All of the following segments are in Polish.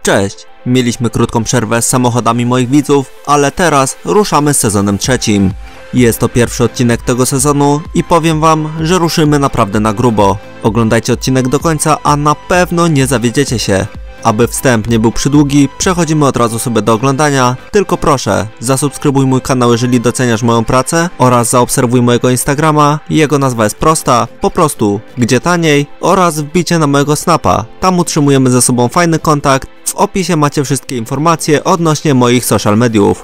Cześć! Mieliśmy krótką przerwę z samochodami moich widzów, ale teraz ruszamy z sezonem trzecim. Jest to pierwszy odcinek tego sezonu i powiem wam, że ruszymy naprawdę na grubo. Oglądajcie odcinek do końca, a na pewno nie zawiedziecie się. Aby wstęp nie był przydługi, przechodzimy od razu sobie do oglądania, tylko proszę, zasubskrybuj mój kanał, jeżeli doceniasz moją pracę oraz zaobserwuj mojego Instagrama, jego nazwa jest prosta, po prostu, gdzie taniej, oraz wbicie na mojego snapa, tam utrzymujemy ze sobą fajny kontakt, w opisie macie wszystkie informacje odnośnie moich social mediów.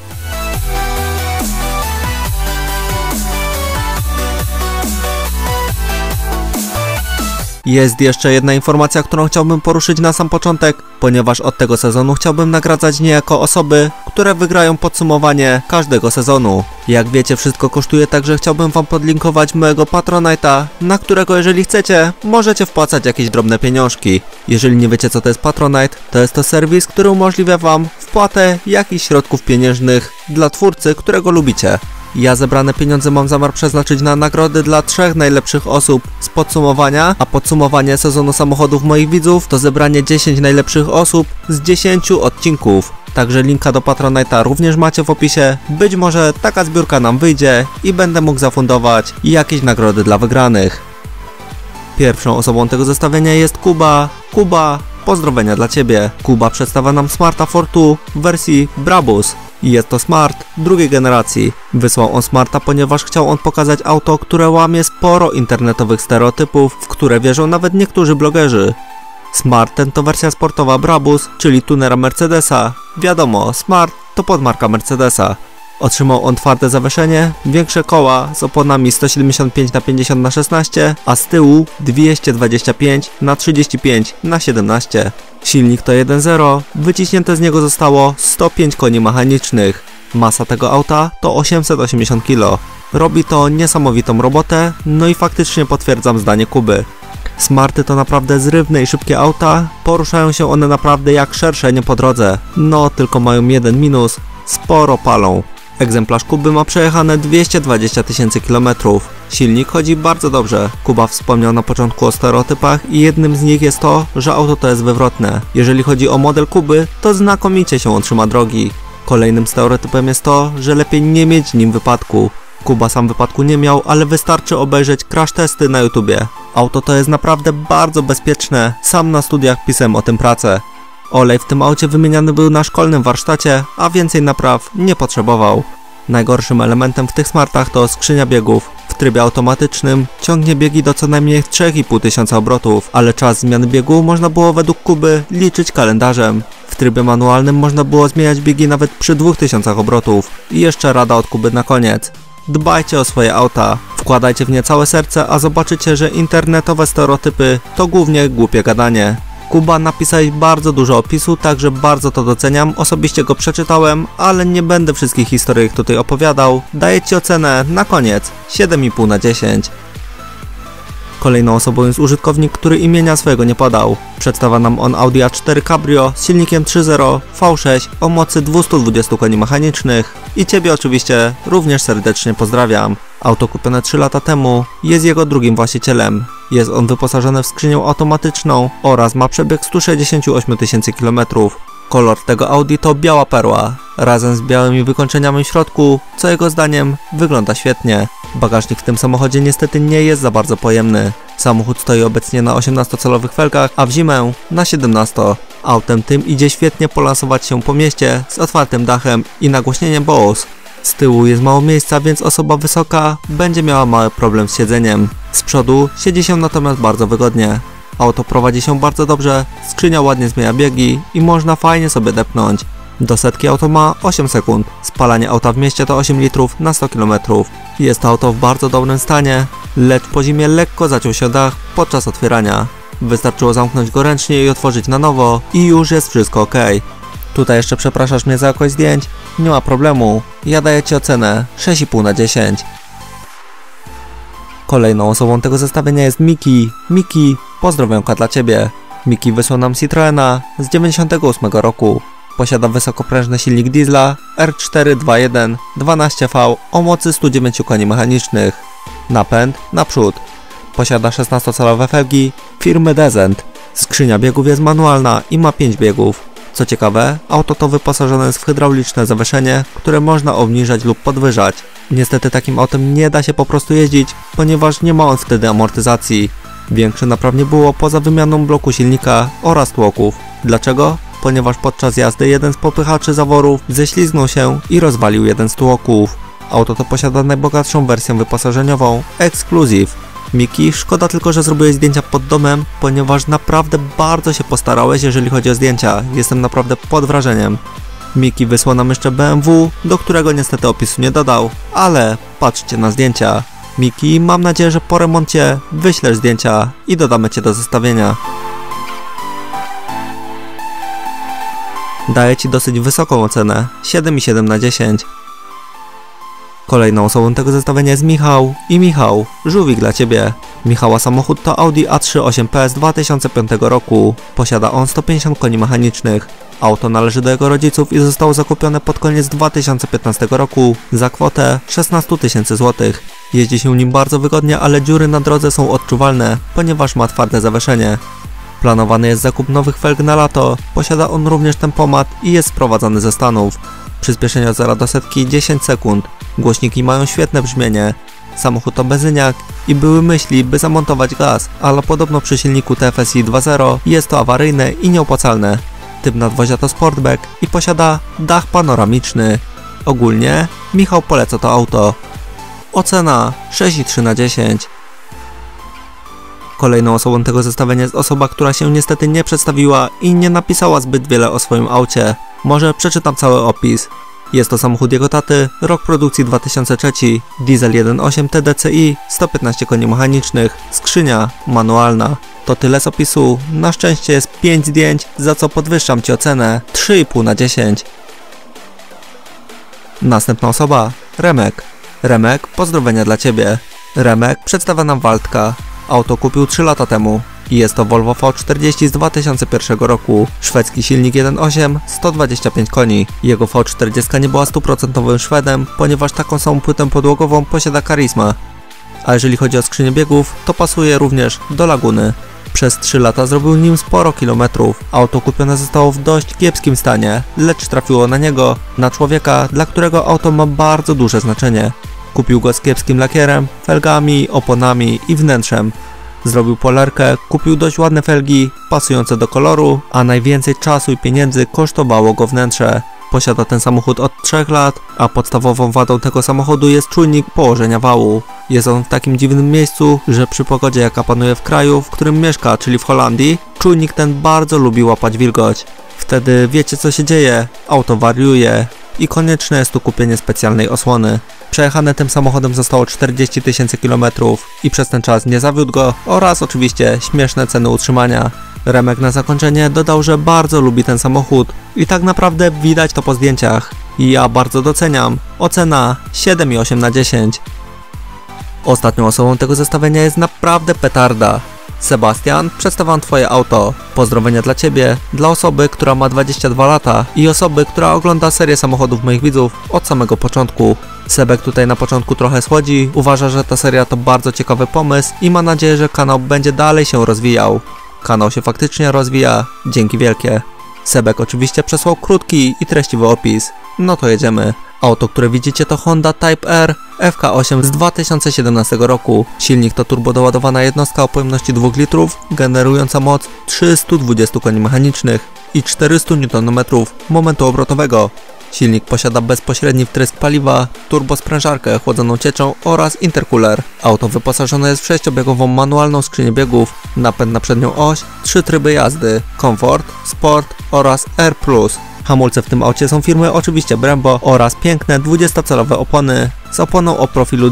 Jest jeszcze jedna informacja, którą chciałbym poruszyć na sam początek, ponieważ od tego sezonu chciałbym nagradzać niejako osoby, które wygrają podsumowanie każdego sezonu. Jak wiecie, wszystko kosztuje, także chciałbym wam podlinkować mojego Patronite'a, na którego jeżeli chcecie, możecie wpłacać jakieś drobne pieniążki. Jeżeli nie wiecie, co to jest Patronite, to jest to serwis, który umożliwia wam wpłatę jakichś środków pieniężnych dla twórcy, którego lubicie. Ja zebrane pieniądze mam zamiar przeznaczyć na nagrody dla 3 najlepszych osób z podsumowania, a podsumowanie sezonu samochodów moich widzów to zebranie 10 najlepszych osób z 10 odcinków. Także linka do Patronite'a również macie w opisie, być może taka zbiórka nam wyjdzie i będę mógł zafundować jakieś nagrody dla wygranych. Pierwszą osobą tego zestawienia jest Kuba. Kuba, pozdrowienia dla ciebie. Kuba przedstawia nam Smarta Fortwo w wersji Brabus. Jest to Smart drugiej generacji. Wysłał on Smarta, ponieważ chciał on pokazać auto, które łamie sporo internetowych stereotypów, w które wierzą nawet niektórzy blogerzy. Smart ten to wersja sportowa Brabus, czyli tunera Mercedesa. Wiadomo, Smart to podmarka Mercedesa. Otrzymał on twarde zawieszenie, większe koła z oponami 175/50/16, a z tyłu 225/35/17. Silnik to 1.0, wyciśnięte z niego zostało 105 koni mechanicznych. Masa tego auta to 880 kg. Robi to niesamowitą robotę, no i faktycznie potwierdzam zdanie Kuby. Smarty to naprawdę zrywne i szybkie auta, poruszają się one naprawdę jak szerszenie po drodze. No tylko mają jeden minus, sporo palą. Egzemplarz Kuby ma przejechane 220 000 km. Silnik chodzi bardzo dobrze. Kuba wspomniał na początku o stereotypach i jednym z nich jest to, że auto to jest wywrotne. Jeżeli chodzi o model Kuby, to znakomicie się on trzyma drogi. Kolejnym stereotypem jest to, że lepiej nie mieć nim wypadku. Kuba sam wypadku nie miał, ale wystarczy obejrzeć crash testy na YouTubie. Auto to jest naprawdę bardzo bezpieczne, sam na studiach pisałem o tym pracę. Olej w tym aucie wymieniany był na szkolnym warsztacie, a więcej napraw nie potrzebował. Najgorszym elementem w tych Smartach to skrzynia biegów. W trybie automatycznym ciągnie biegi do co najmniej 3500 obrotów, ale czas zmiany biegu można było według Kuby liczyć kalendarzem. W trybie manualnym można było zmieniać biegi nawet przy 2000 obrotów. I jeszcze rada od Kuby na koniec. Dbajcie o swoje auta, wkładajcie w nie całe serce, a zobaczycie, że internetowe stereotypy to głównie głupie gadanie. Kuba napisałeś bardzo dużo opisu, także bardzo to doceniam, osobiście go przeczytałem, ale nie będę wszystkich historyjek tutaj opowiadał. Daję ci ocenę na koniec 7,5 na 10. Kolejną osobą jest użytkownik, który imienia swojego nie podał. Przedstawia nam on Audi A4 Cabrio z silnikiem 3.0 V6 o mocy 220 koni mechanicznych i ciebie oczywiście również serdecznie pozdrawiam. Auto kupione 3 lata temu, jest jego drugim właścicielem. Jest on wyposażony w skrzynię automatyczną oraz ma przebieg 168 000 km. Kolor tego Audi to biała perła, razem z białymi wykończeniami w środku, co jego zdaniem wygląda świetnie. Bagażnik w tym samochodzie niestety nie jest za bardzo pojemny. Samochód stoi obecnie na 18-calowych felgach, a w zimę na 17. Autem tym idzie świetnie polansować się po mieście z otwartym dachem i nagłośnieniem Bose. Z tyłu jest mało miejsca, więc osoba wysoka będzie miała mały problem z siedzeniem. Z przodu siedzi się natomiast bardzo wygodnie. Auto prowadzi się bardzo dobrze, skrzynia ładnie zmienia biegi i można fajnie sobie depnąć. Do setki auto ma 8 sekund, spalanie auta w mieście to 8 litrów na 100 km. Jest to auto w bardzo dobrym stanie, lecz po zimie lekko zaciął się dach podczas otwierania. Wystarczyło zamknąć go ręcznie i otworzyć na nowo i już jest wszystko ok. Tutaj jeszcze przepraszasz mnie za jakość zdjęć? Nie ma problemu, ja daję ci ocenę 6,5 na 10. Kolejną osobą tego zestawienia jest Miki. Miki, pozdrowionka dla ciebie. Miki wysłał nam Citroena z 98 roku. Posiada wysokoprężny silnik diesla R4 2.1 12V o mocy 109 koni mechanicznych. Napęd naprzód. Posiada 16-calowe felgi firmy Descent. Skrzynia biegów jest manualna i ma 5 biegów. Co ciekawe, auto to wyposażone jest w hydrauliczne zawieszenie, które można obniżać lub podwyżać. Niestety takim autem nie da się po prostu jeździć, ponieważ nie ma on wtedy amortyzacji. Większe napraw nie było poza wymianą bloku silnika oraz tłoków. Dlaczego? Ponieważ podczas jazdy jeden z popychaczy zaworów ześlizgnął się i rozwalił jeden z tłoków. Auto to posiada najbogatszą wersję wyposażeniową Exclusive. Miki, szkoda tylko, że zrobiłeś zdjęcia pod domem, ponieważ naprawdę bardzo się postarałeś, jeżeli chodzi o zdjęcia. Jestem naprawdę pod wrażeniem. Miki wysłał nam jeszcze BMW, do którego niestety opisu nie dodał, ale patrzcie na zdjęcia. Miki, mam nadzieję, że po remoncie wyślesz zdjęcia i dodamy Cię do zestawienia. Daję Ci dosyć wysoką ocenę, 7,7 na 10. Kolejną osobą tego zestawienia jest Michał. I Michał, żółwik dla Ciebie. Michała samochód to Audi A3 8P z 2005 roku. Posiada on 150 koni mechanicznych. Auto należy do jego rodziców i zostało zakupione pod koniec 2015 roku za kwotę 16 000 złotych. Jeździ się nim bardzo wygodnie, ale dziury na drodze są odczuwalne, ponieważ ma twarde zawieszenie. Planowany jest zakup nowych felg na lato. Posiada on również tempomat i jest sprowadzany ze Stanów. Przyspieszenie od 0 do setki 10 sekund. Głośniki mają świetne brzmienie. Samochód to benzyniak i były myśli, by zamontować gaz, ale podobno przy silniku TFSI 2.0 jest to awaryjne i nieopłacalne. Typ nadwozia to Sportback i posiada dach panoramiczny. Ogólnie Michał poleca to auto. Ocena 6,3 na 10. Kolejną osobą tego zestawienia jest osoba, która się niestety nie przedstawiła i nie napisała zbyt wiele o swoim aucie. Może przeczytam cały opis. Jest to samochód jego taty, rok produkcji 2003, diesel 1.8 TDCi, 115 koni mechanicznych, skrzynia manualna. To tyle z opisu, na szczęście jest 5 zdjęć, za co podwyższam Ci ocenę 3,5 na 10. Następna osoba, Remek. Remek, pozdrowienia dla Ciebie. Remek przedstawia nam Waldka. Auto kupił 3 lata temu. Jest to Volvo V40 z 2001 roku. Szwedzki silnik 1.8, 125 koni. Jego V40 nie była 100% Szwedem, ponieważ taką samą płytę podłogową posiada Karisma. A jeżeli chodzi o skrzynię biegów, to pasuje również do Laguny. Przez 3 lata zrobił nim sporo kilometrów. Auto kupione zostało w dość kiepskim stanie, lecz trafiło na niego, na człowieka, dla którego auto ma bardzo duże znaczenie. Kupił go z kiepskim lakierem, felgami, oponami i wnętrzem. Zrobił polerkę, kupił dość ładne felgi, pasujące do koloru, a najwięcej czasu i pieniędzy kosztowało go wnętrze. Posiada ten samochód od 3 lat, a podstawową wadą tego samochodu jest czujnik położenia wału. Jest on w takim dziwnym miejscu, że przy pogodzie jaka panuje w kraju, w którym mieszka, czyli w Holandii, czujnik ten bardzo lubi łapać wilgoć. Wtedy wiecie co się dzieje, auto wariuje i konieczne jest tu kupienie specjalnej osłony. Przejechane tym samochodem zostało 40 000 kilometrów i przez ten czas nie zawiódł go oraz oczywiście śmieszne ceny utrzymania. Remek na zakończenie dodał, że bardzo lubi ten samochód i tak naprawdę widać to po zdjęciach. I ja bardzo doceniam. Ocena 7,8 na 10. Ostatnią osobą tego zestawienia jest naprawdę petarda. Sebastian, przedstawiam Twoje auto. Pozdrowienia dla Ciebie, dla osoby, która ma 22 lata i osoby, która ogląda serię samochodów moich widzów od samego początku. Sebek tutaj na początku trochę słodzi, uważa, że ta seria to bardzo ciekawy pomysł i ma nadzieję, że kanał będzie dalej się rozwijał. Kanał się faktycznie rozwija, dzięki wielkie. Sebek oczywiście przesłał krótki i treściwy opis. No to jedziemy. Auto, które widzicie to Honda Type R FK8 z 2017 roku. Silnik to turbodoładowana jednostka o pojemności 2 litrów, generująca moc 320 koni mechanicznych i 400 Nm momentu obrotowego. Silnik posiada bezpośredni wtrysk paliwa, turbosprężarkę chłodzoną cieczą oraz intercooler. Auto wyposażone jest w 6-biegową manualną skrzynię biegów, napęd na przednią oś, 3 tryby jazdy, komfort, sport oraz R+. Hamulce w tym aucie są firmy oczywiście Brembo oraz piękne 20-calowe opony z oponą o profilu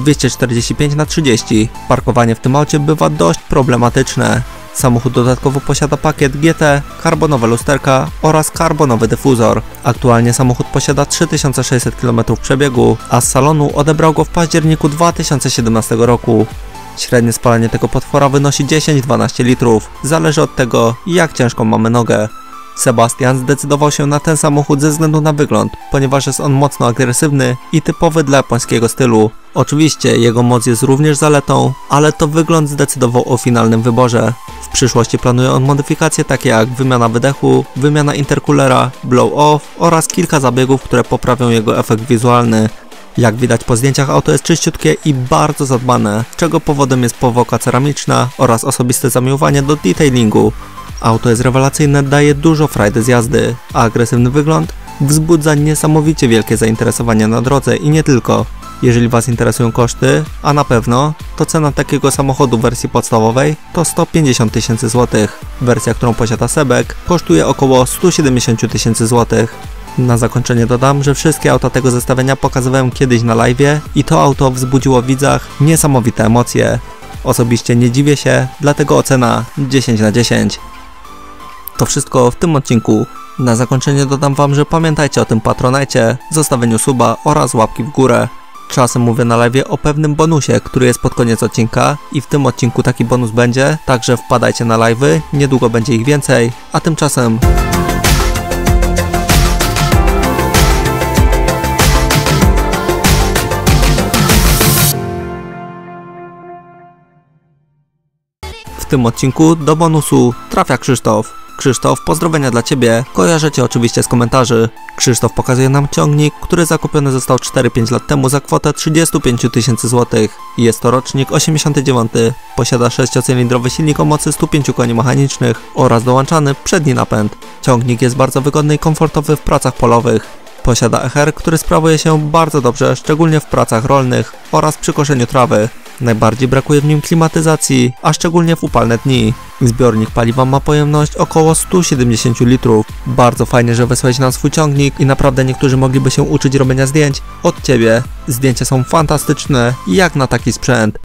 245×30. Parkowanie w tym aucie bywa dość problematyczne. Samochód dodatkowo posiada pakiet GT, karbonowe lusterka oraz karbonowy dyfuzor. Aktualnie samochód posiada 3600 km przebiegu, a z salonu odebrał go w październiku 2017 roku. Średnie spalanie tego potwora wynosi 10-12 litrów, zależy od tego jak ciężką mamy nogę. Sebastian zdecydował się na ten samochód ze względu na wygląd, ponieważ jest on mocno agresywny i typowy dla japońskiego stylu. Oczywiście jego moc jest również zaletą, ale to wygląd zdecydował o finalnym wyborze. W przyszłości planuje on modyfikacje takie jak wymiana wydechu, wymiana intercoolera, blow-off oraz kilka zabiegów, które poprawią jego efekt wizualny. Jak widać po zdjęciach, auto jest czyściutkie i bardzo zadbane, czego powodem jest powłoka ceramiczna oraz osobiste zamiłowanie do detailingu. Auto jest rewelacyjne, daje dużo frajdy z jazdy, a agresywny wygląd wzbudza niesamowicie wielkie zainteresowanie na drodze i nie tylko. Jeżeli Was interesują koszty, a na pewno, to cena takiego samochodu w wersji podstawowej to 150 000 złotych. Wersja, którą posiada Sebek, kosztuje około 170 000 złotych. Na zakończenie dodam, że wszystkie auta tego zestawienia pokazywałem kiedyś na live'ie i to auto wzbudziło w widzach niesamowite emocje. Osobiście nie dziwię się, dlatego ocena 10 na 10. To wszystko w tym odcinku. Na zakończenie dodam Wam, że pamiętajcie o tym Patronite, zostawieniu suba oraz łapki w górę. Czasem mówię na live o pewnym bonusie, który jest pod koniec odcinka i w tym odcinku taki bonus będzie, także wpadajcie na live'y, niedługo będzie ich więcej, a tymczasem... W tym odcinku do bonusu trafia Krzysztof. Krzysztof, pozdrowienia dla Ciebie, kojarzę Cię oczywiście z komentarzy. Krzysztof pokazuje nam ciągnik, który zakupiony został 4-5 lat temu za kwotę 35 000 złotych. Jest to rocznik 89, posiada 6-cylindrowy silnik o mocy 105 koni mechanicznych oraz dołączany przedni napęd. Ciągnik jest bardzo wygodny i komfortowy w pracach polowych. Posiada EHR, który sprawuje się bardzo dobrze, szczególnie w pracach rolnych oraz przy koszeniu trawy. Najbardziej brakuje w nim klimatyzacji, a szczególnie w upalne dni. Zbiornik paliwa ma pojemność około 170 litrów. Bardzo fajnie, że wysłałeś nam swój ciągnik i naprawdę niektórzy mogliby się uczyć robienia zdjęć od Ciebie. Zdjęcia są fantastyczne jak na taki sprzęt.